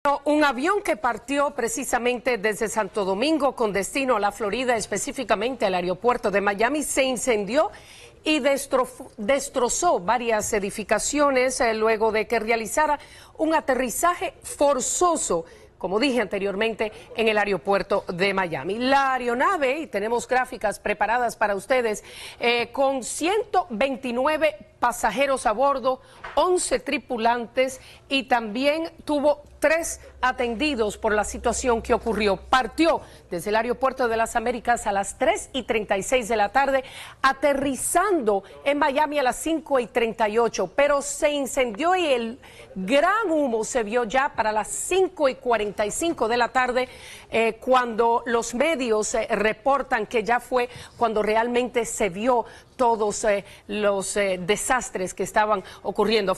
Un avión que partió precisamente desde Santo Domingo con destino a la Florida, específicamente al aeropuerto de Miami, se incendió y destrozó varias edificaciones luego de que realizara un aterrizaje forzoso, como dije anteriormente, en el aeropuerto de Miami. La aeronave, y tenemos gráficas preparadas para ustedes, con 129 pasajeros a bordo, 11 tripulantes y también tuvo 3 atendidos por la situación que ocurrió. Partió desde el aeropuerto de las Américas a las 3:36 de la tarde, aterrizando en Miami a las 5:38, pero se incendió y el gran humo se vio ya para las 5:45 de la tarde, cuando los medios reportan que ya fue cuando realmente se vio todos los desastres que estaban ocurriendo.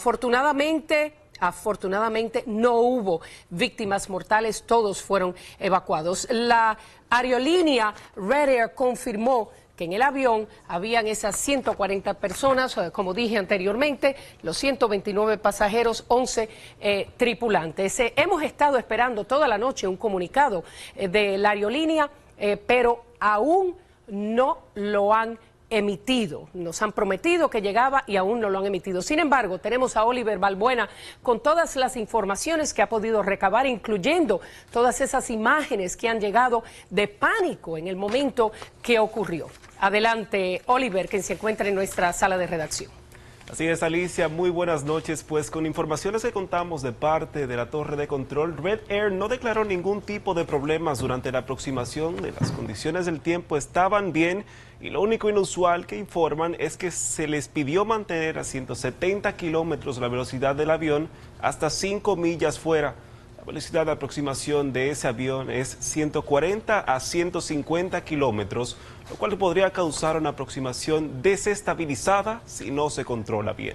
Afortunadamente no hubo víctimas mortales, todos fueron evacuados. La aerolínea Red Air confirmó que en el avión habían esas 140 personas, como dije anteriormente, los 129 pasajeros, 11 tripulantes. Hemos estado esperando toda la noche un comunicado de la aerolínea, pero aún no lo han emitido. Nos han prometido que llegaba y aún no lo han emitido. Sin embargo, tenemos a Oliver Balbuena con todas las informaciones que ha podido recabar, incluyendo todas esas imágenes que han llegado de pánico en el momento que ocurrió. Adelante, Oliver, que se encuentra en nuestra sala de redacción. Así es, Alicia, muy buenas noches. Pues con informaciones que contamos de parte de la torre de control, Red Air no declaró ningún tipo de problemas durante la aproximación. Las condiciones del tiempo estaban bien y lo único inusual que informan es que se les pidió mantener a 170 kilómetros la velocidad del avión hasta 5 millas fuera. La velocidad de aproximación de ese avión es 140 a 150 kilómetros, lo cual podría causar una aproximación desestabilizada si no se controla bien.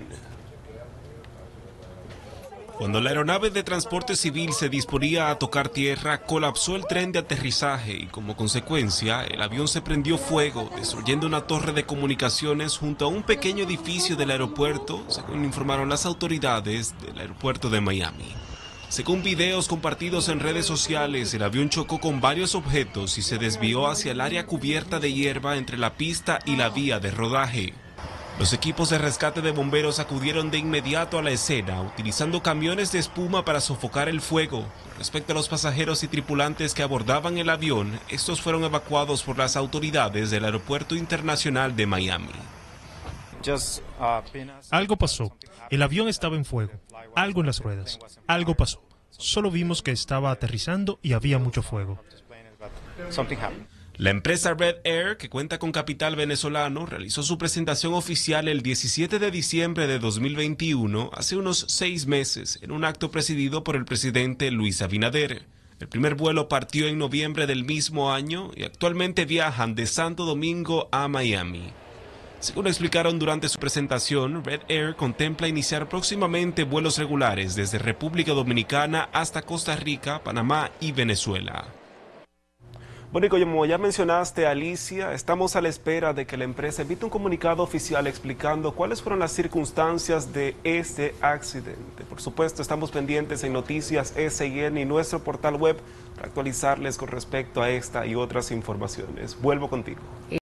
Cuando la aeronave de transporte civil se disponía a tocar tierra, colapsó el tren de aterrizaje y como consecuencia el avión se prendió fuego, destruyendo una torre de comunicaciones junto a un pequeño edificio del aeropuerto, según informaron las autoridades del aeropuerto de Miami. Según videos compartidos en redes sociales, el avión chocó con varios objetos y se desvió hacia el área cubierta de hierba entre la pista y la vía de rodaje. Los equipos de rescate de bomberos acudieron de inmediato a la escena, utilizando camiones de espuma para sofocar el fuego. Respecto a los pasajeros y tripulantes que abordaban el avión, estos fueron evacuados por las autoridades del Aeropuerto Internacional de Miami. Algo pasó. El avión estaba en fuego. Algo en las ruedas. Algo pasó. Solo vimos que estaba aterrizando y había mucho fuego. La empresa Red Air, que cuenta con capital venezolano, realizó su presentación oficial el 17 de diciembre de 2021, hace unos 6 meses, en un acto presidido por el presidente Luis Abinader. El primer vuelo partió en noviembre del mismo año y actualmente viajan de Santo Domingo a Miami. Según explicaron durante su presentación, Red Air contempla iniciar próximamente vuelos regulares desde República Dominicana hasta Costa Rica, Panamá y Venezuela. Bueno, y como ya mencionaste, Alicia, estamos a la espera de que la empresa emita un comunicado oficial explicando cuáles fueron las circunstancias de este accidente. Por supuesto, estamos pendientes en Noticias SIN y nuestro portal web para actualizarles con respecto a esta y otras informaciones. Vuelvo contigo.